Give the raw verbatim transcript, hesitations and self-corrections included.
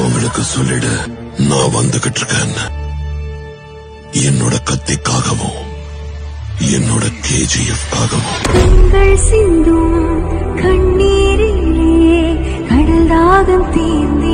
அவங்களுக்கு சொல்லிடு நான் வந்துகிட்டு இருக்கேன். என்னோட கத்திக்காகவும் என்னோட கேஜிஎஃப் காகவும். சிந்தும் கண்ணீரிலே கடல் தாகம் தீர்ந்து